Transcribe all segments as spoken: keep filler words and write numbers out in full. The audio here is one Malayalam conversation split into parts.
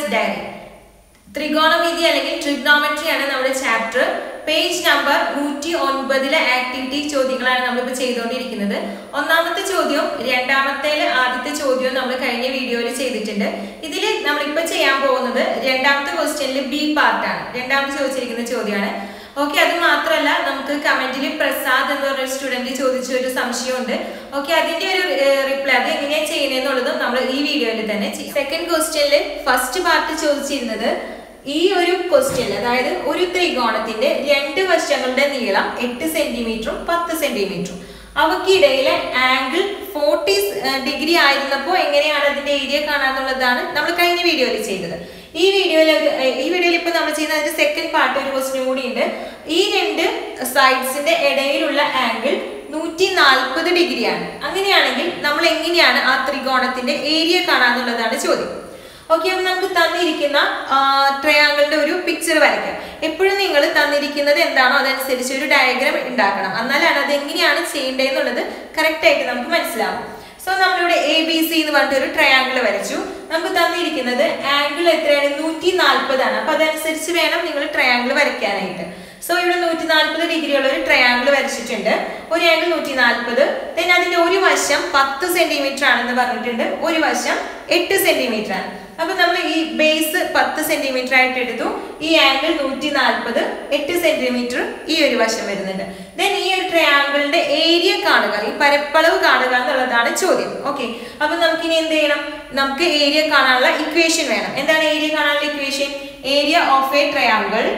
ഡയറി. ത്രികോണമിതി അല്ലെങ്കിൽ ട്രിഗ്നോമെട്രി ആണ് നമ്മുടെ ചാപ്റ്റർ. പേജ് നമ്പർ നൂറ്റി ഒൻപതിലെ ആക്ടിവിറ്റി ചോദ്യങ്ങളാണ് നമ്മളിപ്പോൾ ചെയ്തുകൊണ്ടിരിക്കുന്നത്. ഒന്നാമത്തെ ചോദ്യവും രണ്ടാമത്തേല് ആദ്യത്തെ ചോദ്യവും നമ്മൾ കഴിഞ്ഞ വീഡിയോയിൽ ചെയ്തിട്ടുണ്ട്. ഇതിൽ നമ്മളിപ്പോൾ ചെയ്യാൻ പോകുന്നത് രണ്ടാമത്തെ ക്വസ്റ്റ്യനിൽ ബി പാർട്ടാണ്. രണ്ടാമത്തെ ചോദിച്ചിരിക്കുന്ന ചോദ്യമാണ്. ഓക്കെ, അത് മാത്രമല്ല നമുക്ക് കമന്റിൽ പ്രസാദ് എന്ന് പറഞ്ഞ സ്റ്റുഡന്റ് ചോദിച്ച ഒരു സംശയമുണ്ട്. ഓക്കെ, അതിന്റെ ഒരു റിപ്ലൈ അത് എങ്ങനെയാണ് ചെയ്യുന്നതെന്നുള്ളതും നമ്മൾ ഈ വീഡിയോയിൽ തന്നെ ചെയ്യും. സെക്കൻഡ് ക്വസ്റ്റ്യനിൽ ഫസ്റ്റ് പാർട്ട് ചോദിച്ചിരുന്നത് ഈ ഒരു ക്വസ്റ്റ്യൻ, അതായത് ഒരു ത്രികോണത്തിന്റെ രണ്ട് വശങ്ങളുടെ നീളം എട്ട് സെന്റിമീറ്ററും പത്ത് സെന്റിമീറ്ററും അവക്കിടയിലെ ആംഗിൾ ഫോർട്ടി ഡിഗ്രി ആയിരുന്നപ്പോൾ എങ്ങനെയാണ് അതിന്റെ ഏരിയ കാണാന്നുള്ളതാണ് നമ്മൾ കഴിഞ്ഞ വീഡിയോയിൽ ചെയ്തത്. ഈ വീഡിയോയിൽ ഈ വീഡിയോയിൽ ഇപ്പൊ നമ്മൾ ചെയ്യുന്ന അതിന്റെ സെക്കൻഡ് പാർട്ട് ഒരു ക്വസ്റ്റ്യൻ കൂടി ഉണ്ട്. ഈ രണ്ട് സൈഡ്സിന്റെ ഇടയിലുള്ള ആംഗിൾ നൂറ്റി നാൽപ്പത് ഡിഗ്രിയാണ്. അങ്ങനെയാണെങ്കിൽ നമ്മൾ എങ്ങനെയാണ് ആ ത്രികോണത്തിന്റെ ഏരിയ കാണാന്നുള്ളതാണ് ചോദ്യം. ഓക്കെ, അപ്പൊ നമുക്ക് തന്നിരിക്കുന്ന ട്രയാങ്കിളിന്റെ ഒരു പിക്ചർ വരയ്ക്കാം. എപ്പോഴും നിങ്ങൾ തന്നിരിക്കുന്നത് എന്താണോ അതനുസരിച്ച് ഒരു ഡയഗ്രാം ഉണ്ടാക്കണം. എന്നാലാണ് അത് എങ്ങനെയാണ് ചെയ്യേണ്ടതെന്നുള്ളത് കറക്റ്റ് ആയിട്ട് നമുക്ക് മനസ്സിലാവും. സോ നമ്മളിവിടെ എ ബി സി എന്ന് പറഞ്ഞിട്ട് ഒരു ട്രയാങ്കിൾ വരച്ചു. നമുക്ക് തന്നിരിക്കുന്നത് ആംഗിൾ എത്രയാണ്? നൂറ്റി നാൽപ്പതാണ്. അപ്പൊ അതനുസരിച്ച് വേണം നിങ്ങൾ ട്രയാങ്കിൾ വരയ്ക്കാനായിട്ട്. സോ ഇവിടെ നൂറ്റി നാൽപ്പത് ഡിഗ്രി ഉള്ള ഒരു ട്രയാങ്കിൾ വരച്ചിട്ടുണ്ട്. ഒരു ആംഗിൾ നൂറ്റി നാൽപ്പത്, ദെൻ അതിന്റെ ഒരു വശം പത്ത് സെന്റിമീറ്റർ ആണെന്ന് പറഞ്ഞിട്ടുണ്ട്, ഒരു വശം എട്ട് സെന്റിമീറ്റർ ആണ്. അപ്പൊ നമ്മൾ ഈ ബേസ് പത്ത് സെന്റിമീറ്റർ ആയിട്ട് എടുത്തു. ഈ ആംഗിൾ നൂറ്റി നാൽപ്പത്, എട്ട് സെന്റിമീറ്റർ ഈ ഒരു വശം വരുന്നുണ്ട്. ദെൻ ഈ ഒരു ട്രയാങ്കിളിന്റെ ഏരിയ കാണുക, ഈ പരപ്പളവ് കാണുക എന്നുള്ളതാണ് ചോദ്യം. ഓക്കെ, അപ്പൊ നമുക്കിനി എന്ത് ചെയ്യണം? നമുക്ക് ഏരിയ കാണാനുള്ള ഇക്വേഷൻ വേണം. എന്താണ് ഏരിയ കാണാനുള്ള equation? Area of a triangle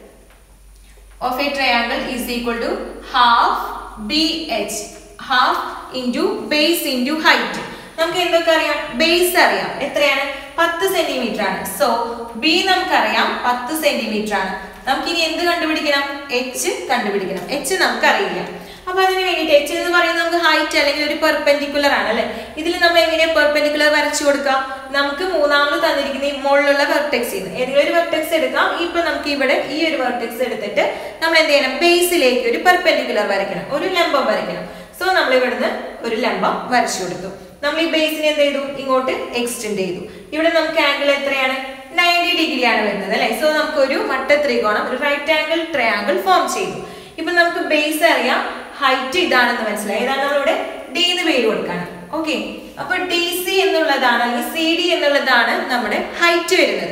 of a triangle is equal to half B H, half into base into height. നമുക്ക് എന്തൊക്കെ അറിയാം? ബേസ് അറിയാം, എത്രയാണ്? പത്ത് സെന്റിമീറ്റർ ആണ്. സോ ബി നമുക്കറിയാം പത്ത് സെന്റിമീറ്റർ ആണ്. നമുക്കിനി എന്ത് കണ്ടുപിടിക്കണം? എച്ച് കണ്ടുപിടിക്കണം. എച്ച് നമുക്ക് അറിയില്ല. അപ്പൊ അതിന് വേണ്ടിയിട്ട് എച്ച് എന്ന് പറയുന്നത് നമുക്ക് ഹൈറ്റ് അല്ലെങ്കിൽ ഒരു പെർപെൻഡിക്കുലർ ആണ് അല്ലെ. ഇതിൽ നമ്മൾ എങ്ങനെയാ പെർപെൻഡിക്കുലർ വരച്ചു കൊടുക്കാം? നമുക്ക് മൂന്നാമത് തന്നിരിക്കുന്ന ഈ മുകളിലുള്ള വെർട്ടെക്സ് ഏതെങ്കിലും ഒരു വെർട്ടെക്സ് എടുക്കാം. ഇപ്പൊ നമുക്ക് ഇവിടെ ഈ ഒരു വെർട്ടെക്സ് എടുത്തിട്ട് നമ്മൾ എന്ത് ചെയ്യണം? ബേസിലേക്ക് ഒരു പെർപെൻഡിക്കുലർ വരയ്ക്കണം, ഒരു ലംബം വരയ്ക്കണം. സോ നമ്മൾ ഇവിടുന്ന് ഒരു ലംബം വരച്ചു കൊടുത്തു. നമ്മൾ ഈ ബേസിനെ എന്ത് ചെയ്തു? ഇങ്ങോട്ട് എക്സ്റ്റെൻഡ് ചെയ്തു. ഇവിടെ നമുക്ക് ആംഗിൾ എത്രയാണ്? നയൻറ്റി ഡിഗ്രി ആണ് വരുന്നത് അല്ലെ. സോ നമുക്ക് ഒരു മട്ട ത്രികോണം, ഒരു റൈറ്റ് ആംഗിൾ ട്രയാങ്കിൾ ഫോം ചെയ്തു. ഇപ്പൊ നമുക്ക് ബേസ് അറിയാം, ഹൈറ്റ് ഇതാണെന്ന് മനസ്സിലായി. ഇതാണ് നമ്മളിവിടെ ഡി എന്ന് പേര് കൊടുക്കാണ്. ഓക്കെ, അപ്പൊ ഡി സി എന്നുള്ളതാണ് അല്ലെങ്കിൽ സി ഡി എന്നുള്ളതാണ് നമ്മുടെ ഹൈറ്റ് വരുന്നത്.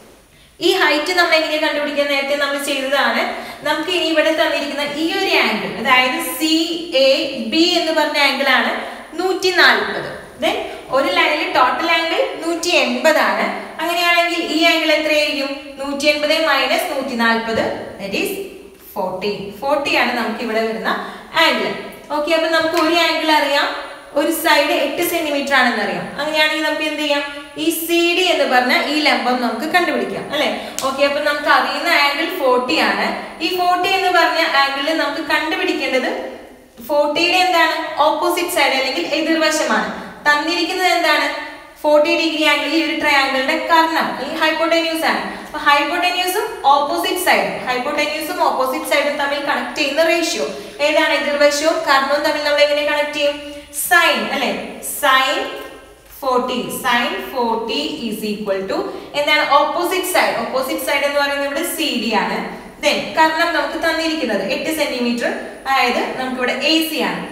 ഈ ഹൈറ്റ് നമ്മൾ എങ്ങനെയാ കണ്ടുപിടിക്കാൻ? നേരത്തെ നമ്മൾ ചെയ്തതാണ്. നമുക്ക് ഇനി ഇവിടെ തന്നിരിക്കുന്ന ഈ ഒരു ആംഗിൾ, അതായത് സി എ ബി എന്ന് പറഞ്ഞ ആംഗിൾ ആണ് നൂറ്റി നാൽപ്പത്. ദെൻ ഒരു ലൈനിൽ ടോട്ടൽ ആംഗിൾ നൂറ്റി എൺപതാണ്. അങ്ങനെയാണെങ്കിൽ ഈ ആംഗിൾ എത്രയായിരിക്കും? നൂറ്റി എൺപത് മൈനസ് നൂറ്റി നാൽപ്പത്, ദാറ്റ് ഈസ് ഫോർട്ടി. ഫോർട്ടി ആണ് നമുക്ക് ഇവിടെ വരുന്ന ആംഗിൾ. ഓക്കെ, അപ്പൊ നമുക്ക് ഒരു ആംഗിൾ അറിയാം, ഒരു സൈഡ് എട്ട് സെന്റിമീറ്റർ ആണെന്ന് അറിയാം. അങ്ങനെയാണെങ്കിൽ നമുക്ക് എന്ത് ചെയ്യാം? ഈ സി ഡി എന്ന് പറഞ്ഞ ഈ ലംബം നമുക്ക് കണ്ടുപിടിക്കാം അല്ലെ. ഓക്കെ, അപ്പൊ നമുക്ക് അറിയുന്ന ആംഗിൾ ഫോർട്ടി ആണ്. ഈ ഫോർട്ടി എന്ന് പറഞ്ഞ ആംഗിളിൽ നമുക്ക് കണ്ടുപിടിക്കേണ്ടത് ഫോർട്ടിയുടെ എന്താണ്? ഓപ്പോസിറ്റ് സൈഡ് അല്ലെങ്കിൽ എതിർവശമാണ്. തന്നിരിക്കുന്നത് എന്താണ്? ഫോർട്ടി ഡിഗ്രി ആംഗിൾ ഈ ഒരു ട്രയാങ്കിളിന്റെ കർണം അല്ലെങ്കിൽ ഹൈപ്പോടെന്യൂസ് ആണ്. അപ്പൊ ഹൈപ്പോടെന്യൂസും ഓപ്പോസിറ്റ് സൈഡും ഹൈപ്പോടെന്യൂസും ഓപ്പോസിറ്റ് സൈഡും തമ്മിൽ കണക്ട് ചെയ്യുന്ന റേഷ്യോ ഏതാണ്? എതിർവശവും കർണവും തമ്മിൽ നമ്മൾ എങ്ങനെ കണക്ട് ചെയ്യും? സൈൻ അല്ലെ. Sine forty, sine forty is equal to എന്താണ്? Opposite side. ഓപ്പോസിറ്റ് സൈഡ് എന്ന് പറയുന്നത് ഇവിടെ സി ഡി ആണ്. ദെൻ കർണം നമുക്ക് തന്നിരിക്കുന്നത് എട്ട് സെന്റിമീറ്റർ, അതായത് നമുക്കിവിടെ എ സി ആണ്.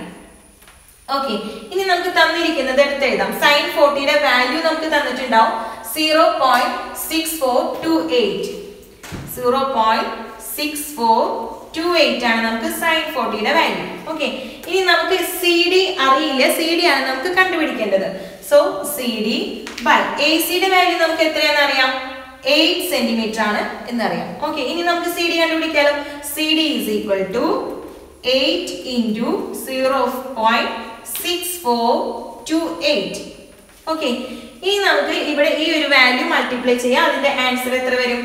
ഓക്കെ, ഇനി നമുക്ക് തന്നിരിക്കുന്നത് എടുത്ത് എഴുതാം. സൈൻ ഫോർട്ടിയുടെ വാല്യൂ നമുക്ക് തന്നിട്ടുണ്ടാവും zero point six four two eight. Zero point six four two eight ആണ് നമുക്ക് സൈൻ ഫോർട്ടിയുടെ വാല്യൂ. ഓക്കെ, ഇനി നമുക്ക് സി ഡി അറിയില്ല, സി ഡി ആണ് നമുക്ക് കണ്ടുപിടിക്കേണ്ടത്. So C D by A സിയുടെ വാല്യൂ നമുക്ക് എത്രയാണെന്ന് അറിയാം? എയ്റ്റ് സെന്റിമീറ്റർ ആണ് എന്നറിയാം. ഓക്കെ, ഇനി നമുക്ക് സി ഡി കണ്ടുപിടിക്കാലോ. C D is equal to eight into zero point six four two eight. Okay, ഇനി നമുക്ക് ഇവിടെ ഈ ഒരു വാല്യൂ മൾട്ടിപ്ലൈ ചെയ്യാം. അതിന്റെ ആൻസർ എത്ര വരും?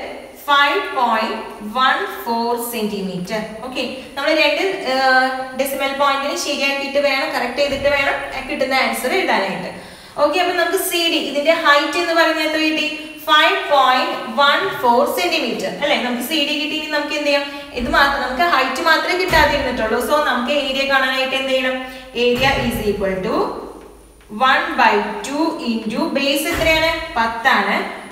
Five point one four centimetre. Okay, നമ്മൾ രണ്ട് ഡെസിമൽ പോയിന്റിന് ശരിയാക്കിയിട്ട് വേണം, കറക്റ്റ് ചെയ്തിട്ട് വേണം കിട്ടുന്ന ആൻസർ എഴുതാനായിട്ട്. ഓക്കെ, അപ്പൊ നമുക്ക് സി ഡി ഇതിന്റെ ഹൈറ്റ് എന്ന് പറയുന്നത് എത്ര കിട്ടി? Five point one four centimetre അല്ലെ. നമുക്ക് സി ഡി കിട്ടി. ഇനി നമുക്ക് എന്ത് ചെയ്യാം? ഇത് മാത്രം നമുക്ക് ഹൈറ്റ് മാത്രമേ കിട്ടാതിരുന്നിട്ടുള്ളൂ. സോ നമുക്ക് ഏരിയ കാണാനായിട്ട് എന്ത് ചെയ്യണം? Area is equal to one by two into base എത്രയാണ്? പത്താണ്.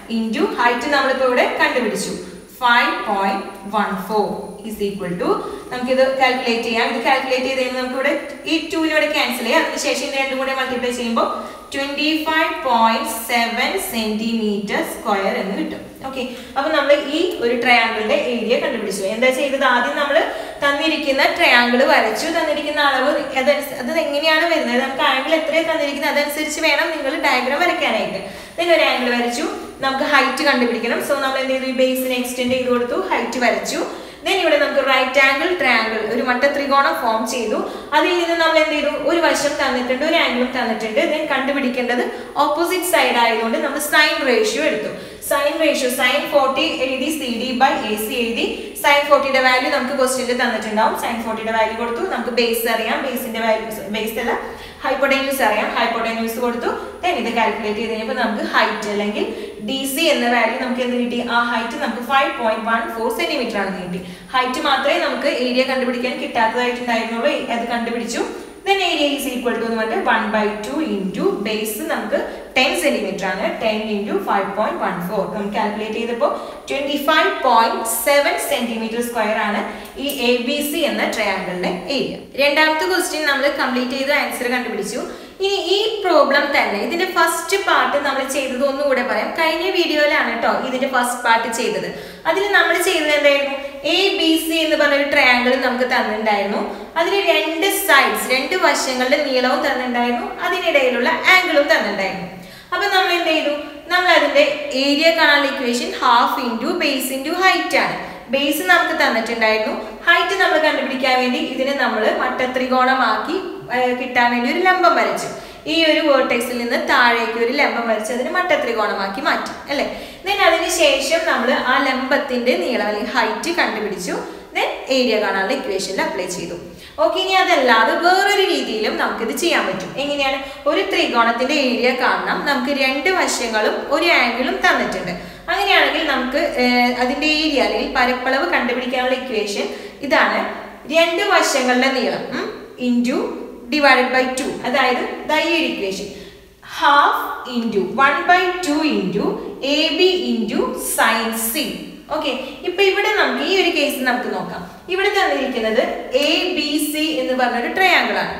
ഇൻറ്റു ഹൈറ്റ് നമ്മളിപ്പോൾ ഇവിടെ കണ്ടുപിടിച്ചു five point one four is equal to നമുക്കിത് കാൽക്കുലേറ്റ് ചെയ്യാം. ഇത് കാൽക്കുലേറ്റ് ചെയ്ത് കഴിഞ്ഞാൽ നമുക്ക് ഇവിടെ ഈ ടൂവിനോടെ ക്യാൻസൽ ചെയ്യാം. അതിനുശേഷം ഇത് രണ്ടും കൂടെ മൾട്ടിപ്ലൈ ചെയ്യുമ്പോൾ twenty five point seven centimetre square എന്ന് കിട്ടും. ഓക്കെ, അപ്പൊ നമ്മൾ ഈ ഒരു ട്രയാങ്കിളിന്റെ ഏരിയ കണ്ടുപിടിച്ചു. എന്താ ചെയ്തത്? ആദ്യം നമ്മൾ തന്നിരിക്കുന്ന ട്രയാങ്കിൾ വരച്ചു. തന്നിരിക്കുന്ന അളവ് അത് എങ്ങനെയാണ് വരുന്നത്, നമുക്ക് ആംഗിൾ എത്രയാണ് തന്നിരിക്കുന്നത് അതനുസരിച്ച് വേണം നിങ്ങൾ ഡയഗ്രാം വരയ്ക്കാനായിട്ട്. then ഒരു ആംഗിൾ വരച്ചു, നമുക്ക് ഹൈറ്റ് കണ്ടുപിടിക്കണം. സോ നമ്മൾ എന്ത് ചെയ്തു? ഈ ബേസിനെ എക്സ്റ്റെൻഡ് ചെയ്ത് കൊടുത്തു, ഹൈറ്റ് വരച്ചു. then ഇവിടെ നമുക്ക് റൈറ്റ് ആംഗിൾ ട്രയാങ്കിൾ ഒരു മട്ട ത്രികോണം ഫോം ചെയ്തു. അതിൽ നിന്ന് നമ്മൾ എന്ത് ചെയ്തു? ഒരു വശം തന്നിട്ടുണ്ട്, ഒരു ആംഗിളും തന്നിട്ടുണ്ട്. then കണ്ടുപിടിക്കേണ്ടത് ഓപ്പോസിറ്റ് സൈഡ് ആയതുകൊണ്ട് നമ്മൾ സൈൻ റേഷ്യോ എടുത്തു. സൈൻ റേഷ്യോ സൈൻ ഫോർട്ടി എഴുതി, C D by A C എഴുതി. സൈൻ ഫോർട്ടിയുടെ വാല്യൂ നമുക്ക് ക്വസ്റ്റ്യനിൽ തന്നിട്ടുണ്ടാവും. സൈൻ ഫോർട്ടിയുടെ വാല്യൂ കൊടുത്തു. നമുക്ക് ബേസ് അറിയാം, ബേസിന്റെ വാല്യൂ ബേസ് അല്ല ഹൈപ്പോട്ടന്യൂസ് അറിയാം, ഹൈപ്പോട്ടന്യൂസ് കൊടുത്തു. then ഇത് കാൽക്കുലേറ്റ് ചെയ്ത് കഴിഞ്ഞപ്പോൾ നമുക്ക് ഹൈറ്റ് അല്ലെങ്കിൽ ഡി സി എന്ന വാല്യൂ നമുക്ക് എന്ത് കിട്ടി? ആ ഹൈറ്റ് നമുക്ക് five point one four centimetre ആണെന്ന് കിട്ടി. ഹൈറ്റ് മാത്രമേ നമുക്ക് ഏരിയ കണ്ടുപിടിക്കാൻ കിട്ടാത്തതായിട്ടുണ്ടായിരുന്നുള്ളൂ, അത് കണ്ടുപിടിച്ചു. then area is equal to എന്ന് പറഞ്ഞിട്ട് one by two into base നമുക്ക് ടെൻ സെന്റിമീറ്റർ ആണ്. Ten into five point one four നമുക്ക് കാൽക്കുലേറ്റ് ചെയ്തപ്പോൾ twenty five point seven centimetre square ആണ് ഈ എ ബി സി എന്ന ട്രയാങ്കിളിന്റെ ഏരിയ. രണ്ടാമത്തെ ക്വസ്റ്റ്യൻ നമ്മൾ കംപ്ലീറ്റ് ചെയ്ത് ആൻസർ കണ്ടുപിടിച്ചു. ഇനി ഈ പ്രോബ്ലം തന്നെ ഇതിന്റെ ഫസ്റ്റ് പാർട്ട് നമ്മൾ ചെയ്തത് ഒന്നുകൂടെ പറയാം. കഴിഞ്ഞ വീഡിയോയിലാണ് കേട്ടോ ഇതിന്റെ ഫസ്റ്റ് പാർട്ട് ചെയ്തത്. അതിൽ നമ്മൾ ചെയ്തത് എന്തായിരുന്നു? എ ബി സി എന്ന് പറഞ്ഞൊരു ട്രയാങ്കിൾ നമുക്ക് തന്നിട്ടുണ്ടായിരുന്നു. അതിൽ രണ്ട് സൈഡ്സ്, രണ്ട് വശങ്ങളുടെ നീളവും തന്നിട്ടുണ്ടായിരുന്നു, അതിനിടയിലുള്ള ആംഗിളും തന്നിട്ടുണ്ടായിരുന്നു. അപ്പൊ നമ്മൾ എന്ത് ചെയ്തു? നമ്മൾ അതിന്റെ ഏരിയ കാണാനുള്ള equation half into base into height ആണ്. ബേസ് നമുക്ക് തന്നിട്ടുണ്ടായിരുന്നു, ഹൈറ്റ് നമ്മൾ കണ്ടുപിടിക്കാൻ വേണ്ടി ഇതിനെ നമ്മൾ മട്ടത്രികോണമാക്കി കിട്ടാൻ വേണ്ടി ഒരു ലംബം വരച്ചു. ഈ ഒരു വേർട്ടെക്സിൽ നിന്ന് താഴേക്ക് ഒരു ലംബം വരച്ച് അതിന് മട്ടത്രികോണമാക്കി മാറ്റി അല്ലേ. ദെൻ അതിന് ശേഷം നമ്മൾ ആ ലംബത്തിന്റെ നീളം അല്ലെങ്കിൽ ഹൈറ്റ് കണ്ടുപിടിച്ചു. ദെൻ ഏരിയ കാണാനുള്ള ഇക്വേഷനിൽ അപ്ലൈ ചെയ്തു. ഓക്കെ, ഇനി അതല്ലാതെ വേറൊരു രീതിയിലും നമുക്കിത് ചെയ്യാൻ പറ്റും. എങ്ങനെയാണ്? ഒരു ത്രികോണത്തിന്റെ ഏരിയ കാണണം, നമുക്ക് രണ്ട് വശങ്ങളും ഒരു ആംഗിളും തന്നിട്ടുണ്ട്. അങ്ങനെയാണെങ്കിൽ നമുക്ക് അതിന്റെ ഏരിയ അല്ലെങ്കിൽ പരപ്പളവ് കണ്ടുപിടിക്കാനുള്ള ഇക്വേഷൻ ഇതാണ്. രണ്ട് വശങ്ങളുടെ നീളം ഇൻറ്റു ഡിവൈഡഡ് ബൈ ടു, അതായത് ഈ ഒരു equation half into one by two into A B into sine C. Okay, ഇപ്പൊ ഇവിടെ നമുക്ക് ഈ ഒരു കേസ് നമുക്ക് നോക്കാം. ഇവിടെ തന്നിരിക്കുന്നത് എ ബി സി എന്ന് പറഞ്ഞൊരു ട്രയാങ്കിൾ ആണ്.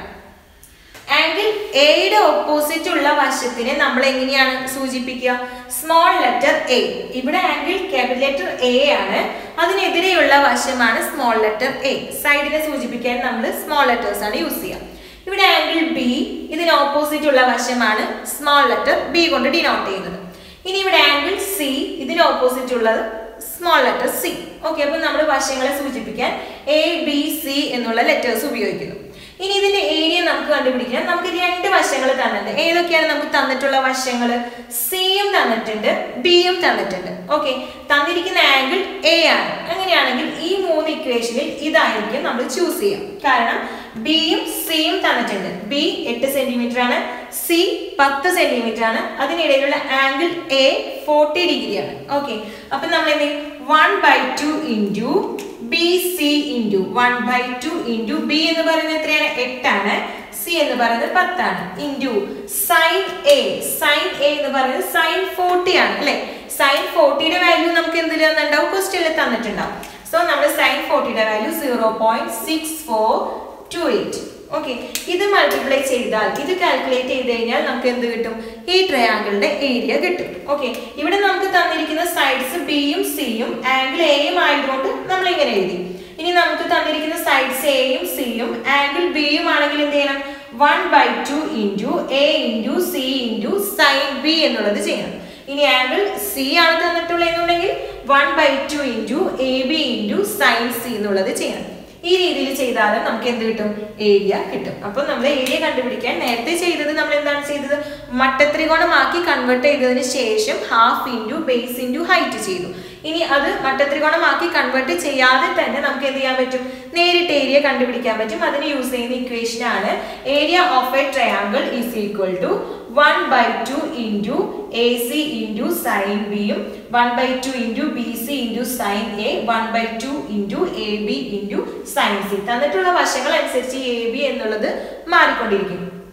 ആംഗിൾ എയുടെ ഓപ്പോസിറ്റ് ഉള്ള വശത്തിനെ നമ്മൾ എങ്ങനെയാണ് സൂചിപ്പിക്കുക? Small letter a. ഇവിടെ ആംഗിൾ ക്യാപിറ്റൽ ലെറ്റർ എ ആണ്, അതിനെതിരെയുള്ള വശമാണ് സ്മോൾ ലെറ്റർ എ. സൈഡിനെ സൂചിപ്പിക്കാൻ നമ്മൾ സ്മോൾ ലെറ്റേഴ്സ് ആണ് യൂസ് ചെയ്യുക. ഇവിടെ ആംഗിൾ ബി, ഇതിന് ഓപ്പോസിറ്റ് ഉള്ള വശമാണ് സ്മോൾ ലെറ്റർ ബി കൊണ്ട് ഡിനോട്ട് ചെയ്യുന്നത്. ഇനി ഇവിടെ ആംഗിൾ സി, ഇതിന് ഓപ്പോസിറ്റ് ഉള്ളത് സ്മോൾ ലെറ്റർ സി. ഓക്കെ, അപ്പൊ നമ്മൾ വശങ്ങളെ സൂചിപ്പിക്കാൻ എ ബി സി എന്നുള്ള ലെറ്റേഴ്സ് ഉപയോഗിക്കുന്നു. ഇനി ഇതിന്റെ ഏരിയ നമുക്ക് കണ്ടുപിടിക്കണം. നമുക്ക് രണ്ട് വശങ്ങൾ തന്നിട്ടുണ്ട്. ഏതൊക്കെയാണ് നമുക്ക് തന്നിട്ടുള്ള വശങ്ങൾ? സിയും തന്നിട്ടുണ്ട്, ബിയും തന്നിട്ടുണ്ട്. ഓക്കെ, തന്നിരിക്കുന്ന ആംഗിൾ എ ആണ്. അങ്ങനെയാണെങ്കിൽ ഈ മൂന്ന് ഇക്വേഷനിൽ ഇതായിരിക്കും നമ്മൾ ചൂസ് ചെയ്യാം. കാരണം ബിയും സിയും തന്നിട്ടുണ്ട്. ബി എട്ട് സെന്റിമീറ്റർ ആണ്, സി പത്ത് സെന്റിമീറ്റർ ആണ്, അതിനിടയിലുള്ള ആംഗിൾ എ ഫോർട്ടി ഡിഗ്രി ആണ്. ഓക്കെ, അപ്പൊ നമ്മൾ എന്ത് ചെയ്യും? One by two into B C into one by two into B എന്ന് പറയുന്നത് എത്രയാണ്? എട്ടാണ്. സി എന്ന് പറയുന്നത് പത്താണ്. Into sine A. Sine A എന്ന് പറയുന്നത് സൈൻ ഫോർട്ടി ആണ് അല്ലെ. സൈൻ ഫോർട്ടിയുടെ വാല്യൂ നമുക്ക് എന്തിൽ തന്നിട്ടുണ്ടാവും? ക്വസ്റ്റ്യനിൽ തന്നിട്ടുണ്ടാവും. സോ നമ്മൾ സൈൻ ഫോർട്ടിയുടെ value zero point six four two eight. Okay, ഇത് മൾട്ടിപ്ലൈ ചെയ്താൽ, ഇത് കാൽക്കുലേറ്റ് ചെയ്ത് കഴിഞ്ഞാൽ നമുക്ക് എന്ത് കിട്ടും? ഈ ട്രയാങ്കിളിന്റെ ഏരിയ കിട്ടും. ഓക്കെ, ഇവിടെ നമുക്ക് തന്നിരിക്കുന്ന സൈഡ്സ് ബിയും സിയും ആംഗിൾ എയും ആയതുകൊണ്ട് നമ്മൾ ഇങ്ങനെ എഴുതി. ഇനി നമുക്ക് തന്നിരിക്കുന്ന സൈഡ്സ് എയും സിയും ആംഗിൾ ബിയും ആണെങ്കിൽ എന്ത് ചെയ്യണം? One by two into A into C into sine B എന്നുള്ളത് ചെയ്യണം. ഇനി ആംഗിൾ സി ആണ് തന്നിട്ടുള്ളത് എന്നുണ്ടെങ്കിൽ one by two into A B into sine C എന്നുള്ളത് ചെയ്യണം. ഈ രീതിയിൽ ചെയ്താലും നമുക്ക് എന്ത് കിട്ടും? ഏരിയ കിട്ടും. അപ്പൊ നമ്മൾ ഏരിയ കണ്ടുപിടിക്കാൻ നേരത്തെ ചെയ്തത് നമ്മൾ എന്താണ് ചെയ്തത്? മട്ടത്രികോണമാക്കി കൺവേർട്ട് ചെയ്തതിന് ശേഷം half into base into height ചെയ്തു. ഇനി അത് മട്ടത്രികോണമാക്കി കൺവേർട്ട് ചെയ്യാതെ തന്നെ നമുക്ക് എന്ത് ചെയ്യാൻ പറ്റും? നേരിട്ട് ഏരിയ കണ്ടുപിടിക്കാൻ പറ്റും. അതിന് യൂസ് ചെയ്യുന്ന ഇക്വേഷൻ ആണ് area of a triangle is equal to one by two into A C into sine ബിയും one by two into B C into sine A one by two into A B into sine C. തന്നിട്ടുള്ള വശങ്ങൾ അനുസരിച്ച് എ ബി എന്നുള്ളത് മാറിക്കൊണ്ടിരിക്കും.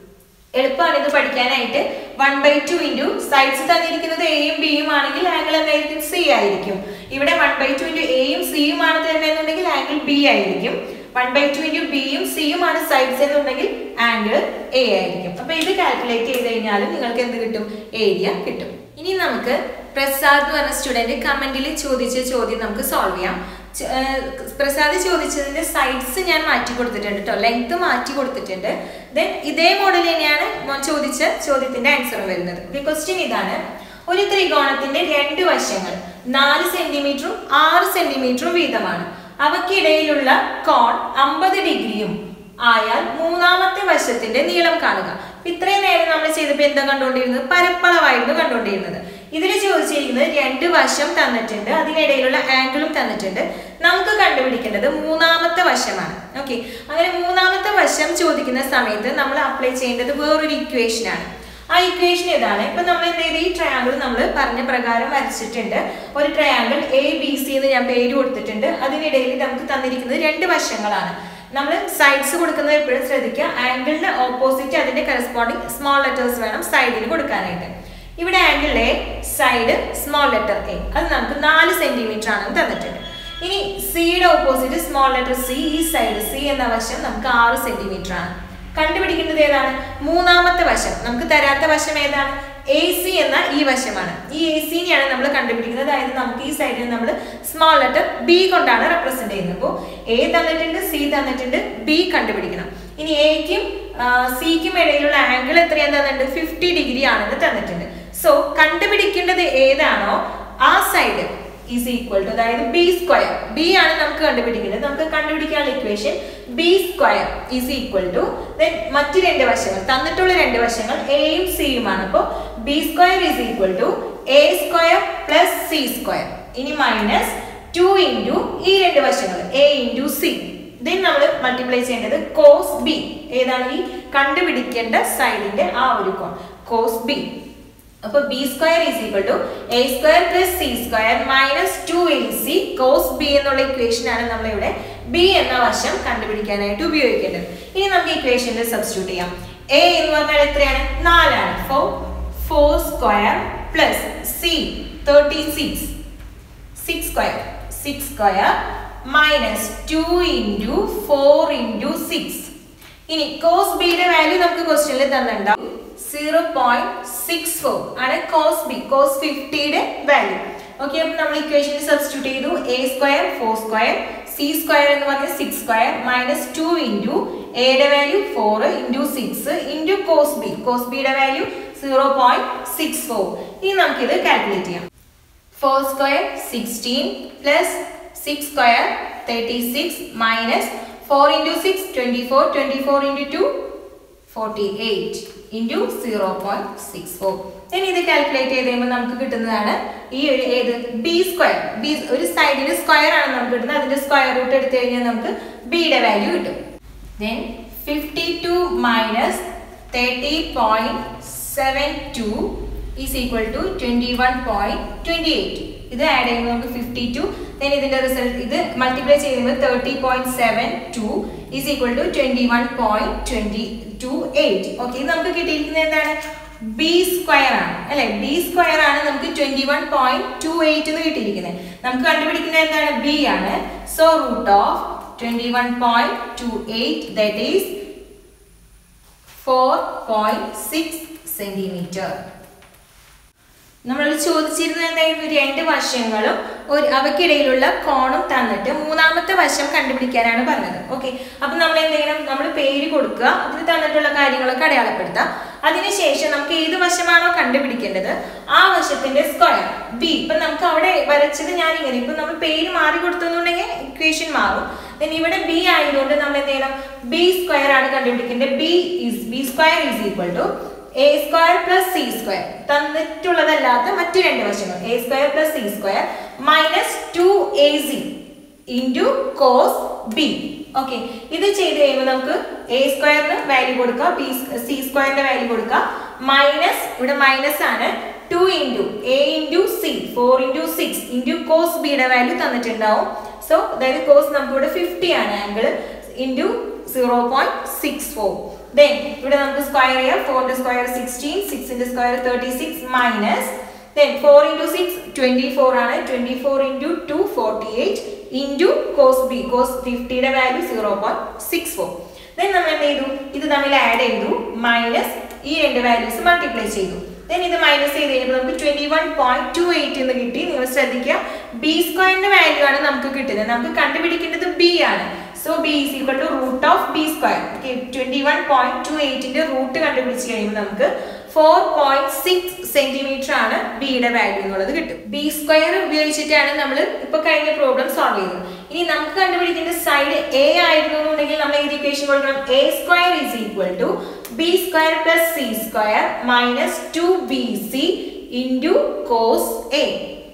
എളുപ്പമാണ് ഇത് പഠിക്കാനായിട്ട്. One by two into sides തന്നിരിക്കുന്നത് എയും ബിയും ആണെങ്കിൽ ആംഗിൾ എന്തായിരിക്കും? സി ആയിരിക്കും. ഇവിടെ വൺ ബൈ ടു ഇൻറ്റു എയും സിയും ആണ് തരുന്നതെന്നുണ്ടെങ്കിൽ ആംഗിൾ ബി ആയിരിക്കും. വൺ ബൈ ടു ഇൻറ്റു ബിയും സിയും ആണ് സൈഡ്സ് എന്നുണ്ടെങ്കിൽ ആംഗിൾ എ ആയിരിക്കും. അപ്പൊ ഇത് കാൽക്കുലേറ്റ് ചെയ്ത് കഴിഞ്ഞാൽ നിങ്ങൾക്ക് എന്ത് കിട്ടും? ഏരിയ കിട്ടും. ഇനി നമുക്ക് പ്രസാദ് എന്ന് പറഞ്ഞ സ്റ്റുഡന്റ് കമന്റിൽ ചോദിച്ച ചോദ്യം നമുക്ക് സോൾവ് ചെയ്യാം. പ്രസാദ് ചോദിച്ചതിന്റെ സൈഡ്സ് ഞാൻ മാറ്റി കൊടുത്തിട്ടുണ്ട് കേട്ടോ, ലെങ്ത് മാറ്റി കൊടുത്തിട്ടുണ്ട്. ദെൻ ഇതേ മോഡൽ തന്നെയാണ് ചോദിച്ച ചോദ്യത്തിന്റെ ആൻസർ വരുന്നത്. ക്വസ്റ്റ്യൻ ഇതാണ്: ഒരു ത്രികോണത്തിന്റെ രണ്ട് വശങ്ങൾ നാല് സെന്റിമീറ്ററും ആറ് സെന്റിമീറ്ററും വീതമാണ്. അവക്കിടയിലുള്ള കോൺ അമ്പത് ഡിഗ്രിയും ആയാൽ മൂന്നാമത്തെ വശത്തിന്റെ നീളം കാണുക. ഇത്രയും നേരം നമ്മൾ ചെയ്തപ്പോൾ എന്താ കണ്ടുകൊണ്ടിരുന്നത്? പരപ്പളവായിരുന്നു കണ്ടുകൊണ്ടിരുന്നത്. ഇതിൽ ചോദിച്ചിരിക്കുന്നത് രണ്ട് വശം തന്നിട്ടുണ്ട്, അതിനിടയിലുള്ള ആംഗിളും തന്നിട്ടുണ്ട്. നമുക്ക് കണ്ടുപിടിക്കേണ്ടത് മൂന്നാമത്തെ വശമാണ്. ഓക്കെ, അങ്ങനെ മൂന്നാമത്തെ വശം ചോദിക്കുന്ന സമയത്ത് നമ്മൾ അപ്ലൈ ചെയ്യേണ്ടത് വേറൊരു ഇക്വേഷൻ ആണ്. ആ ഇക്വേഷൻ ഇതാണ്. ഇപ്പൊ നമ്മൾ എന്ത് ചെയ്ത് ഈ ട്രയാങ്കിൾ നമ്മൾ പറഞ്ഞ പ്രകാരം വരച്ചിട്ടുണ്ട്. ഒരു ട്രയാങ്കിൾ എ ബി സി എന്ന് ഞാൻ പേര് കൊടുത്തിട്ടുണ്ട്. അതിനിടയിൽ നമുക്ക് തന്നിരിക്കുന്നത് രണ്ട് വശങ്ങളാണ്. നമ്മൾ സൈഡ്സ് കൊടുക്കുന്നത് എപ്പോഴും ശ്രദ്ധിക്കുക, ആംഗിളിന് ഓപ്പോസിറ്റ് അതിന്റെ കറസ്പോണ്ടിങ് സ്മോൾ ലെറ്റേഴ്സ് വേണം സൈഡിൽ കൊടുക്കാനായിട്ട്. ഇവിടെ angle A, side small letter a, അത് നമുക്ക് നാല് സെന്റിമീറ്റർ ആണെന്ന് തന്നിട്ടുണ്ട്. ഇനി സിയുടെ ഓപ്പോസിറ്റ് സ്മോൾ ലെറ്റർ സി, ഈ സൈഡ് സി എന്ന വശം നമുക്ക് ആറ് സെന്റിമീറ്റർ ആണ്. കണ്ടുപിടിക്കുന്നത് ഏതാണ്? മൂന്നാമത്തെ വശം. നമുക്ക് തരാത്ത വശം ഏതാണ്? എ സി എന്ന ഈ വശമാണ്. ഈ എ സിനെയാണ് നമ്മൾ കണ്ടുപിടിക്കുന്നത്. അതായത് നമുക്ക് ഈ സൈഡിൽ നമ്മൾ സ്മോൾ ലെറ്റർ ബി കൊണ്ടാണ് റെപ്രസെന്റ് ചെയ്യുന്നത്. അപ്പോൾ എ തന്നിട്ടുണ്ട്, സി തന്നിട്ടുണ്ട്, ബി കണ്ടുപിടിക്കണം. ഇനി എക്കും സിക്കും ഇടയിലുള്ള ആംഗിൾ എത്രയാന്ന് തന്നിട്ടുണ്ട്? ഫിഫ്റ്റി ഡിഗ്രി ആണെന്ന് തന്നിട്ടുണ്ട്. സോ കണ്ടുപിടിക്കേണ്ടത് ഏതാണോ ആ സൈഡ് ഈസ് ഈക്വൽ ടു, അതായത് ബി സ്ക്വയർ. ബി ആണ് നമുക്ക് കണ്ടുപിടിക്കേണ്ടത്. നമുക്ക് കണ്ടുപിടിക്കാനുള്ള equation B square is equal to then മറ്റു രണ്ട് വശങ്ങൾ തന്നിട്ടുള്ള രണ്ട് വശങ്ങൾ എയും സിയുമാണ്. അപ്പോൾ B square is equal to A square plus C square. ഇനി മൈനസ് ടു ഇൻറ്റു ഈ രണ്ട് വശങ്ങൾ എ ഇൻറ്റു സി. ദെൻ നമ്മൾ മൾട്ടിപ്ലൈ ചെയ്യേണ്ടത് കോസ് ബി. ഏതാണ്? ഈ കണ്ടുപിടിക്കേണ്ട സൈഡിന്റെ ആ ഒരു കോൺ, കോസ് ബി. അപ്പൊ B square is equal to A square plus C square minus two A C cos B എന്നുള്ള ഇക്വേഷൻ ആണ് നമ്മളിവിടെ ബി എന്ന വശം കണ്ടുപിടിക്കാനായിട്ട് ഉപയോഗിക്കേണ്ടത്. ഇനി നമുക്ക് ഇക്വേഷനിൽ സബ്സ്റ്റിറ്റ്യൂട്ട് ചെയ്യാം. എ എന്ന് പറഞ്ഞാൽ എത്രയാണ്? നാലാണ്. Four four square plus C thirty six, six square six square minus two into four into six. ഇനി കോസ് ബിയുടെ വാല്യൂ നമുക്ക് ക്വസ്റ്റ്യനിൽ തന്നിട്ടുണ്ടാവും. സീറോ പോയിന്റ് സിക്സ് ഫോർ ആണ് കോസ് ബി, കോസ് ഫിഫ്റ്റിയുടെ വാല്യൂ. ഓക്കെ, അപ്പൊ നമ്മൾ ഇക്വേഷനിൽ സബ്സ്റ്റിറ്റ്യൂട്ട് ചെയ്തു. A square four square, C square എന്ന് പറഞ്ഞാൽ six square minus two into എയുടെ value four into six into cos B, cos ബിയുടെ value zero point six four. ഇനി നമുക്കിത് കാൽക്കുലേറ്റ് ചെയ്യാം. Four square sixteen plus six square thirty six minus four into six twenty four, twenty four into two forty eight into zero point six four. ഇനി ഇത് കാൽക്കുലേറ്റ് ചെയ്ത് കഴിയുമ്പോൾ നമുക്ക് കിട്ടുന്നതാണ് ഈ ഒരു ഏത് ബി സ്ക്വയർ. ബി ഒരു സൈഡിൽ സ്ക്വയർ ആണ് നമുക്ക് കിട്ടുന്നത്. അതിന്റെ സ്ക്വയർ റൂട്ട് എടുത്തു കഴിഞ്ഞാൽ നമുക്ക് ബിയുടെ വാല്യൂ കിട്ടും. Then fifty two minus thirty point seven two is equal to twenty one point twenty eight. ഇത് ആഡ് ചെയ്യുമ്പോൾ നമുക്ക് ഫിഫ്റ്റി ടു. ദെൻ ഇതിന്റെ റിസൾട്ട് ഇത് മൾട്ടിപ്ലൈ ചെയ്യുമ്പോൾ thirty point seven two is equal to twenty one point twenty two eight. Okay, ഇത് നമുക്ക് കിട്ടിയിരിക്കുന്നത് എന്താണ്? ബി സ്ക്വയർ ആണ് അല്ലെ? ബി സ്ക്വയർ ആണ് നമുക്ക് twenty one point two eight എന്ന് കിട്ടിയിരിക്കുന്നത്. നമുക്ക് കണ്ടുപിടിക്കുന്നത് എന്താണ്? ബി ആണ്. So root of twenty one point two eight that is four point six centimetre. നമ്മൾ ചോദിച്ചിരുന്നത് എന്തായിരുന്നു? രണ്ട് വശങ്ങളും ഒരു അവക്കിടയിലുള്ള കോണും തന്നിട്ട് മൂന്നാമത്തെ വശം കണ്ടുപിടിക്കാനാണ് പറഞ്ഞത്. ഓക്കെ, അപ്പൊ നമ്മൾ എന്ത് ചെയ്യണം? നമ്മൾ പേര് കൊടുക്കുക, അതിന് തന്നിട്ടുള്ള കാര്യങ്ങളൊക്കെ അടയാളപ്പെടുത്താം. അതിനുശേഷം നമുക്ക് ഏത് വശമാണോ കണ്ടുപിടിക്കേണ്ടത് ആ വശത്തിന്റെ സ്ക്വയർ ബി. ഇപ്പൊ നമുക്ക് അവിടെ വരച്ചത് ഞാൻ ഇങ്ങനെ, ഇപ്പൊ നമ്മൾ പേര് മാറി കൊടുത്തെന്നുണ്ടെങ്കിൽ ഇക്വേഷൻ മാറും. then ഇവിടെ ബി ആയതുകൊണ്ട് നമ്മൾ എന്ത് ചെയ്യണം? ബി സ്ക്വയർ ആണ് കണ്ടുപിടിക്കേണ്ടത്. B is B square is equal to A square plus C square, തന്നിട്ടുള്ളതല്ലാത്ത മറ്റു രണ്ട് വശങ്ങൾ A square plus C square minus two A C into cos B. Okay, ഇത് ചെയ്ത് കഴിയുമ്പോൾ നമുക്ക് എ സ്ക്വയറിന് വാല്യൂ കൊടുക്കാം, ബി സി സ്ക്വയറിന്റെ വാല്യൂ കൊടുക്കാം, മൈനസ് ഇവിടെ മൈനസ് ആണ് two into A into C four into six into cos ബിയുടെ വാല്യൂ തന്നിട്ടുണ്ടാവും. സോ അതായത് കോസ് നമുക്ക് ഇവിടെ ഫിഫ്റ്റി ആണ് angle into zero point six four. Then ഇവിടെ നമുക്ക് സ്ക്വയർ ചെയ്യാം. four into square sixteen, six into square thirty-six minus then four into six twenty-four ആണ്. twenty-four into two forty-eight into cos b, cos fifty യുടെ value zero point six four. then നമ്മൾ എന്ത് ചെയ്തു, ഇത് തമ്മിൽ ആഡ് ചെയ്തു മൈനസ് ഈ രണ്ട് വാല്യൂസ് മൾട്ടിപ്ലൈ ചെയ്തു. then ഇത് മൈനസ് ചെയ്ത് കഴിഞ്ഞപ്പോൾ നമുക്ക് twenty-one point two eight എന്ന് കിട്ടി. നിങ്ങൾ ശ്രദ്ധിക്കുക, b സ്ക്വയറിന്റെ വാല്യൂ ആണ് നമുക്ക് കിട്ടുന്നത്. നമുക്ക് കണ്ടുപിടിക്കേണ്ടത് b ആണ്. So b is equal to root of b square. Okay, twenty-one point two eight ന്റെ റൂട്ട് കണ്ടുപിടിച്ച് കഴിയുമ്പോൾ നമുക്ക് four point six സെന്റിമീറ്റർ ആണ് b യുടെ വാല്യൂ എന്നുള്ളത് കിട്ടും. b സ്ക്വയർ ഉപയോഗിച്ചിട്ടാണ് നമ്മൾ ഇപ്പൊ കഴിഞ്ഞ പ്രോബ്ലം സോൾവ് ചെയ്തത്. ഇനി നമുക്ക് കണ്ടുപിടിക്കേണ്ട സൈഡ് a ആയിരുന്നു എന്നുണ്ടെങ്കിൽ നമ്മൾ ഈ ഇക്വേഷൻ കൊടുക്കണം. a square is equal to b square plus c square minus two b c into cos a.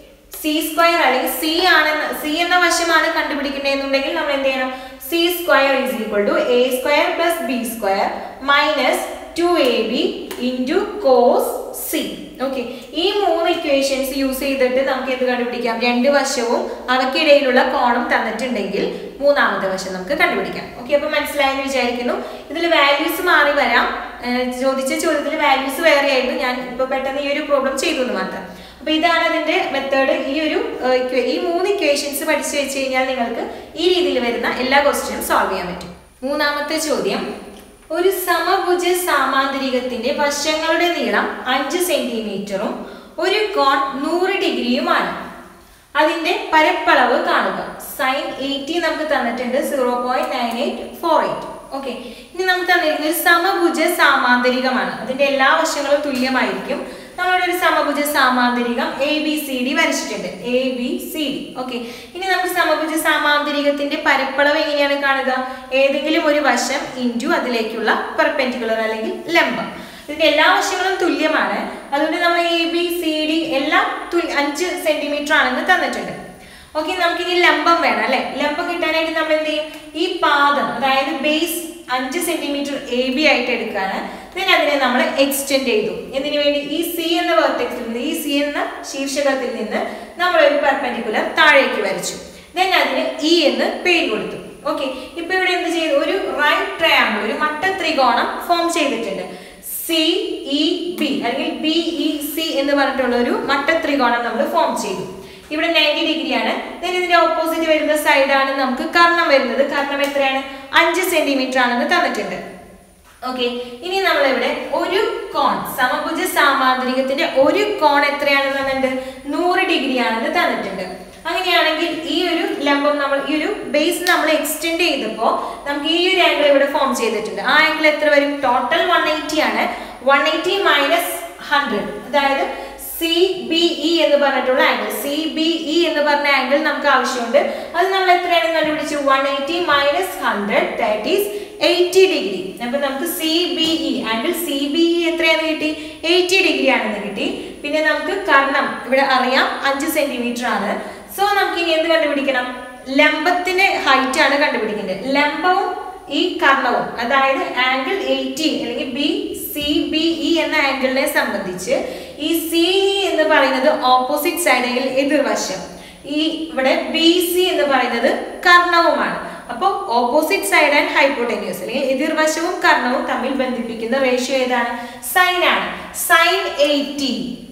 c square അല്ലെങ്കിൽ c ആണ്, c എന്ന വശമാണ് കണ്ടുപിടിക്കേണ്ടതെന്നുണ്ടെങ്കിൽ നമ്മൾ എന്ത് ചെയ്യണം, c square is equal to a square plus b square minus two a b into cos c. Okay, ഈ മൂന്ന് ഇക്വേഷൻസ് യൂസ് ചെയ്തിട്ട് നമുക്ക് എന്ത് കണ്ടുപിടിക്കാം, രണ്ട് വശവും അവയ്ക്കിടയിലുള്ള കോണും തന്നിട്ടുണ്ടെങ്കിൽ മൂന്നാമത്തെ വശം നമുക്ക് കണ്ടുപിടിക്കാം. ഓക്കെ, അപ്പൊ മനസ്സിലായെന്ന് വിചാരിക്കുന്നു. ഇതിൽ വാല്യൂസ് മാറി വരാം. ചോദിച്ച ചോദ്യത്തിൽ വാല്യൂസ് വേറെ ആയിരുന്നു. ഞാൻ ഇപ്പൊ പെട്ടെന്ന് ഈ ഒരു പ്രോബ്ലം ചെയ്തു എന്ന് മാത്രം. അപ്പൊ ഇതാണ് അതിന്റെ മെത്തേഡ്. ഈ ഒരു ഈ മൂന്ന് ഇക്വേഷൻസ് പഠിച്ചു വെച്ച് കഴിഞ്ഞാൽ നിങ്ങൾക്ക് ഈ രീതിയിൽ വരുന്ന എല്ലാ ക്വസ്റ്റ്യനും സോൾവ് ചെയ്യാൻ പറ്റും. മൂന്നാമത്തെ ചോദ്യം, ഒരു സമഭുജ സാമാന്തരികത്തിന്റെ വശങ്ങളുടെ നീളം അഞ്ച് സെന്റിമീറ്ററും ഒരു കോൺ നൂറ് ഡിഗ്രിയുമാണ്. അതിന്റെ പരപ്പളവ് കാണുക. സൈൻ എയ്റ്റി നമുക്ക് തന്നിട്ടുണ്ട് zero point nine eight four eight. Okay, ഇനി നമുക്ക് തന്നിരിക്കുന്ന ഒരു സമഭുജ സാമാന്തരികമാണ്. അതിന്റെ എല്ലാ വശങ്ങളും തുല്യമായിരിക്കും. നമ്മളുടെ ഒരു സമഭുജ സാമാന്തരികം എ ബി സി ഡി വരച്ചിട്ടുണ്ട്. A B C D. Okay, ഇനി നമുക്ക് സമഭുജ സാമാന്തരികത്തിന്റെ പരപ്പളവ് എങ്ങനെയാണ് കാണുക, ഏതെങ്കിലും ഒരു വശം ഇൻറ്റു അതിലേക്കുള്ള പെർപെൻഡിക്കുലർ അല്ലെങ്കിൽ ലംബം. ഇതിന്റെ എല്ലാ വശങ്ങളും തുല്യമാണ്. അതുകൊണ്ട് നമ്മൾ എ ബി സി ഡി എല്ലാം അഞ്ച് സെന്റിമീറ്റർ ആണെന്ന് തന്നിട്ടുണ്ട്. ഓക്കെ, നമുക്കിനി ലംബം വേണം അല്ലെ. ലംബം കിട്ടാനായിട്ട് നമ്മൾ എന്ത് ചെയ്യും, ഈ പാദം അതായത് ബേസ് അഞ്ച് സെന്റിമീറ്റർ എ ബി ആയിട്ട് എടുക്കാണ്. then അതിനെ നമ്മൾ എക്സ്റ്റെൻഡ് ചെയ്തു. എന്തിനു വേണ്ടി, ഈ സി എന്ന വെർട്ടെക്സിൽ നിന്ന്, ഈ സി എന്ന ശീർഷകത്തിൽ നിന്ന് നമ്മൾ ഒരു പെർപെൻഡിക്കുലർ താഴേക്ക് വരച്ചു. then അതിന് ഇ എന്ന് പേര് കൊടുത്തു. ഓക്കെ, ഇപ്പൊ ഇവിടെ എന്ത് ചെയ്തു, ഒരു റൈറ്റ് ട്രയാങ്കിൾ, ഒരു മട്ട ത്രികോണം ഫോം ചെയ്തിട്ടുണ്ട്. സി ഇ ബി അല്ലെങ്കിൽ ബി ഇ സി എന്ന് പറഞ്ഞിട്ടുള്ള ഒരു മട്ട ത്രികോണം നമ്മൾ ഫോം ചെയ്തു. ഇവിടെ നയൻറ്റി ഡിഗ്രി ആണ്. then ഇതിന്റെ ഓപ്പോസിറ്റ് വരുന്ന സൈഡാണ് നമുക്ക് കർണം വരുന്നത്. കർണം എത്രയാണ്, അഞ്ച് സെന്റിമീറ്റർ ആണെന്ന് തന്നിട്ടുണ്ട്. ഓക്കെ, ഇനി നമ്മൾ ഇവിടെ ഒരു കോൺ, സമഭുജ സാമാന്തരികത്തിന്റെ ഒരു കോൺ എത്രയാണെന്ന് തന്നിട്ടുണ്ട്, നൂറ് ഡിഗ്രി ആണെന്ന് തന്നിട്ടുണ്ട്. അങ്ങനെയാണെങ്കിൽ ഈ ഒരു ലംബം നമ്മൾ ഈ ഒരു ബേസ് നമ്മൾ എക്സ്റ്റെൻഡ് ചെയ്തപ്പോൾ നമുക്ക് ഈ ഒരു ആംഗിൾ ഇവിടെ ഫോം ചെയ്തിട്ടുണ്ട്. ആ ആംഗിൾ എത്ര വരും, ടോട്ടൽ വൺ എയ്റ്റി ആണ്. വൺ എയ്റ്റി മൈനസ് ഹൺഡ്രഡ്, അതായത് സി ബി ഇ എന്ന് പറഞ്ഞിട്ടുള്ള ആംഗിൾ, സി ബി ഇ എന്ന് പറഞ്ഞ ആംഗിൾ നമുക്ക് ആവശ്യമുണ്ട്. അത് നമ്മൾ എത്രയാണ് കണ്ടുപിടിച്ചു, one eighty minus hundred that is eighty degree. അപ്പൊ നമുക്ക് C B E angle C B E എത്രയാണെന്ന് കിട്ടി, എയ്റ്റി ഡിഗ്രി ആണെന്ന് കിട്ടി. പിന്നെ നമുക്ക് കർണം ഇവിടെ അറിയാം അഞ്ച് സെന്റിമീറ്റർ ആണ്. സോ നമുക്ക് ഇനി എന്ത് കണ്ടുപിടിക്കണം, ലംബത്തിന്റെ ഹൈറ്റ് ആണ് കണ്ടുപിടിക്കേണ്ടത്. ലംബവും ഈ കർണവും അതായത് ആംഗിൾ എയ്റ്റി അല്ലെങ്കിൽ ബി സി ബി ഇ എന്ന ആംഗിളിനെ സംബന്ധിച്ച് ഈ സി ഇ എന്ന് പറയുന്നത് ഓപ്പോസിറ്റ് സൈഡ് അല്ലെങ്കിൽ എതിർവശം, ഈ ഇവിടെ ബി സി എന്ന് പറയുന്നത് കർണവുമാണ്. അപ്പോൾ ഓപ്പോസിറ്റ് സൈഡ് ആൻഡ് ഹൈപ്പോട്ടന്യൂസ് അല്ലെങ്കിൽ എതിർവശവും കർണവും തമ്മിൽ ബന്ധിപ്പിക്കുന്ന റേഷ്യോ ഏതാണ്, സൈൻ ആണ്. സൈൻ എയ്റ്റി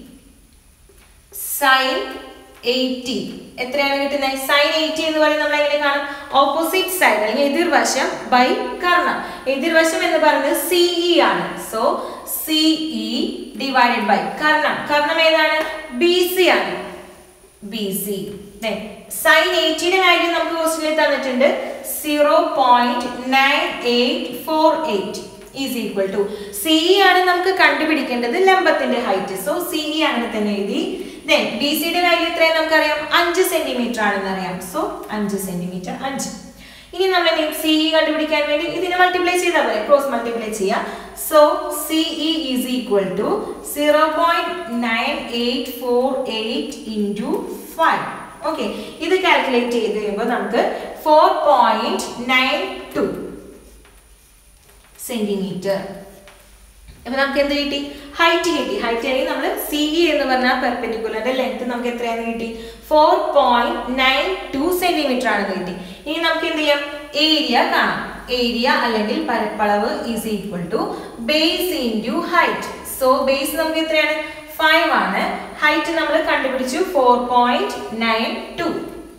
സൈൻ എയ്റ്റി എത്രയാണ് കിട്ടുന്നത്, സൈൻ എയ്റ്റി എന്ന് പറയുന്നത് നമ്മൾ എങ്ങനെ കാണും, ഓപ്പോസിറ്റ് സൈഡ് അല്ലെങ്കിൽ എതിർവശം ബൈ കർണം. എതിർവശം എന്ന് പറയുന്നത് സിഇ ആണ്. സോ സിഇ ഡിവൈഡഡ് ബൈ കർണം. കർണം ഏതാണ്, ബി സി ആണ്, ബി സി. സൈൻ എയ്റ്റിയുടെ വാല്യൂ നമുക്ക് ക്വസ്റ്റ്യനിൽ തന്നിട്ടുണ്ട് zero point nine eight four eight is equal to, CE ആണ് നമുക്ക് കണ്ടുപിടിക്കേണ്ടത് ലംബത്തിന്റെ ഹൈറ്റ്. സോ സിഇ അങ്ങനെ തന്നെ എഴുതി. then ബി സിയുടെ വാല്യൂ എത്രയാണ് നമുക്കറിയാം, അഞ്ച് സെന്റിമീറ്റർ ആണെന്ന് അറിയാം. സോ അഞ്ച് സെന്റിമീറ്റർ അഞ്ച്. ഇനി നമ്മൾ സിഇ കണ്ടുപിടിക്കാൻ വേണ്ടി ഇതിനെ മൾട്ടിപ്ലൈ ചെയ്താൽ പോലെ ക്രോസ് മൾട്ടിപ്ലൈ ചെയ്യാം. So CE is equal to zero point nine eight four eight into five. Okay, ഇത് കാൽക്കുലേറ്റ് ചെയ്ത് കഴിയുമ്പോൾ നമുക്ക് four point nine two centimetre. അപ്പൊ നമുക്ക് എന്ത് കിട്ടി, ഹൈറ്റ് കിട്ടി. ഹൈറ്റ് ആണെങ്കിൽ നമ്മൾ സിഇ എന്ന് പറഞ്ഞാൽ പെർപെൻഡിക്കുലറിന്റെ ലെങ്ത് നമുക്ക് എത്രയാണെന്ന് കിട്ടി, four point nine two centimetre ആണെന്ന് കിട്ടി. ഇനി നമുക്ക് എന്ത് ചെയ്യാം, ഏരിയ കാണാം. ഏരിയ അല്ലെങ്കിൽ പരപ്പളവ് is equal to base into height. So base നമുക്ക് എത്രയാണ്? ഫൈവ് ആണ്. ഹൈറ്റ് നമ്മൾ കണ്ടുപിടിച്ചു four point nine two.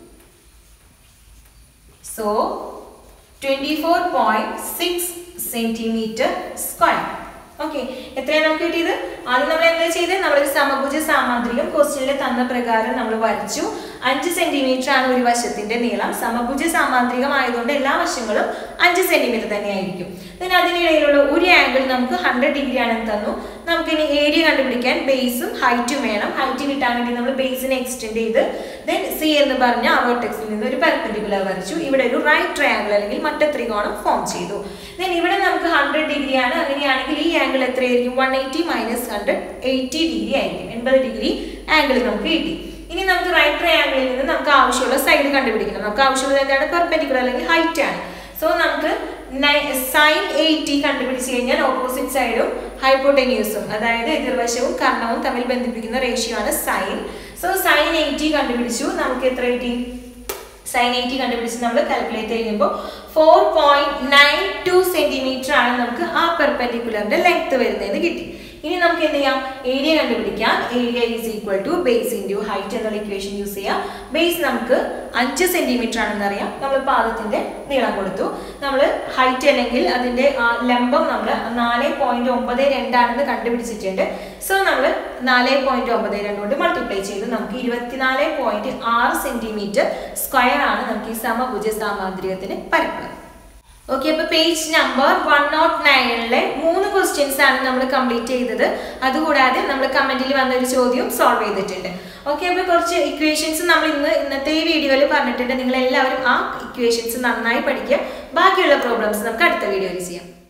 So twenty four point six centimetre square. Okay, എത്രയാണ് നമുക്ക് കിട്ടിയത്? ആദ്യം നമ്മൾ എന്താ ചെയ്തത്? നമ്മളൊരു സമഭുജ സാമാന്ത്രികം ക്വസ്റ്റ്യനിൽ തന്ന പ്രകാരം നമ്മൾ വരച്ചു. അഞ്ച് സെന്റിമീറ്റർ ആണ് ഒരു വശത്തിന്റെ നീളം. സമഭുജ സാമാന്ത്രികം ആയതുകൊണ്ട് എല്ലാ വശങ്ങളും അഞ്ച് സെന്റിമീറ്റർ തന്നെ ആയിരിക്കും. then അതിനിടയിലുള്ള ഒരു ആംഗിൾ നമുക്ക് ഹൺഡ്രഡ് ഡിഗ്രി ആണെന്ന് തന്നു. നമുക്കിനി ഏരിയ കണ്ടുപിടിക്കാൻ ബേസും ഹൈറ്റും വേണം. ഹൈറ്റ് കിട്ടാൻ വേണ്ടി നമ്മൾ ബേസിനെ എക്സ്റ്റെൻഡ് ചെയ്ത് ദെൻ സി എന്ന് പറഞ്ഞ ആ വെർട്ടെക്സിൽ നിന്ന് ഒരു പെർപെൻഡിക്കുലർ വരച്ചു. ഇവിടെ ഒരു റൈറ്റ് ട്രയാങ്കിൾ അല്ലെങ്കിൽ മട്ടത്രികോണം ഫോം ചെയ്തു. ദെൻ ഇവിടെ നമുക്ക് ഹൺഡ്രഡ് ഡിഗ്രി ആണ്. അങ്ങനെയാണെങ്കിൽ ഈ ആംഗിൾ എത്രയായിരിക്കും? One eighty minus hundred eighty degree ആയിരിക്കും. എൺപത് ഡിഗ്രി ആംഗിൾ നമുക്ക് കിട്ടി. ഇനി നമുക്ക് റൈറ്റ് ട്രയാങ്കിളിൽ നിന്ന് നമുക്ക് ആവശ്യമുള്ള സൈഡ് കണ്ടുപിടിക്കണം. നമുക്ക് ആവശ്യമുള്ളത് എന്താണ്? പെർപെൻഡിക്കുലർ അല്ലെങ്കിൽ ഹൈറ്റ് ആണ്. സോ നമുക്ക് സൈൻ എയ്റ്റി കണ്ടുപിടിച്ച് കഴിഞ്ഞാൽ ഓപ്പോസിറ്റ് സൈഡും ഹൈപ്പോട്ടന്യൂസും അതായത് എതിർവശവും കർണവും തമ്മിൽ ബന്ധിപ്പിക്കുന്ന റേഷ്യോ ആണ് സൈൻ. സോ സൈൻ എയ്റ്റി കണ്ടുപിടിച്ചു. നമുക്ക് എത്ര കിട്ടി? സൈൻ എയ്റ്റി കണ്ടുപിടിച്ച് നമ്മൾ കാൽക്കുലേറ്റ് ചെയ്യുമ്പോൾ four point nine two centimetre ആണ് നമുക്ക് ആ പെർപെൻഡിക്കുലറിന്റെ ലെങ്ത് വരുന്നതെന്ന് കിട്ടി. ഇനി നമുക്ക് എന്ത് ചെയ്യാം? ഏരിയ കണ്ടുപിടിക്കാം. Area is equal to base into height എന്നുള്ള ഇക്വേഷൻ യൂസ് ചെയ്യാം. ബേസ് നമുക്ക് അഞ്ച് സെന്റിമീറ്റർ ആണെന്ന് അറിയാം. നമ്മൾ പാദത്തിന്റെ നീളം കൊടുത്തു. നമ്മൾ ഹൈറ്റ് അല്ലെങ്കിൽ അതിന്റെ ലംബം നമ്മൾ നാല് പോയിന്റ് ഒമ്പത് രണ്ടാണെന്ന് കണ്ടുപിടിച്ചിട്ടുണ്ട്. സോ നമ്മൾ നാല് പോയിന്റ് ഒമ്പത് രണ്ട് കൊണ്ട് മൾട്ടിപ്ലൈ ചെയ്ത് നമുക്ക് ഇരുപത്തിനാല് പോയിന്റ് ആറ് സെന്റിമീറ്റർ സ്ക്വയർ ആണ് നമുക്ക് ഈ സമഭുജ സാമാന്ത്രികത്തിന് പരപ്പളവ്. ഓക്കെ, അപ്പൊ പേജ് നമ്പർ വൺ നോട്ട് നയനിലെ മൂന്ന് ക്വസ്റ്റ്യൻസ് ആണ് നമ്മൾ കംപ്ലീറ്റ് ചെയ്തത്. അതുകൂടാതെ നമ്മൾ കമന്റിൽ വന്ന ഒരു ചോദ്യം സോൾവ് ചെയ്തിട്ടുണ്ട്. ഓക്കെ, അപ്പൊ കുറച്ച് ഇക്വേഷൻസ് നമ്മൾ ഇന്ന് ഇന്നത്തെ ഈ വീഡിയോയിൽ പറഞ്ഞിട്ടുണ്ട്. നിങ്ങൾ എല്ലാവരും ആ ഇക്വേഷൻസ് നന്നായി പഠിക്കുക. ബാക്കിയുള്ള പ്രോബ്ലംസ് നമുക്ക് അടുത്ത വീഡിയോയിൽ ചെയ്യാം.